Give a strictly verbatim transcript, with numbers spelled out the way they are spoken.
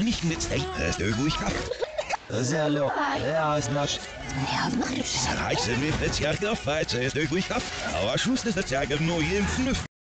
nicht mit Steak, das ist ruhig ab. Hallo, ja, ist nasch. Ja, mach ich. Reiche mir jetzt ja gefallen, ist ruhig ab. Aber Schuss ist das ja nur jeden Fünf.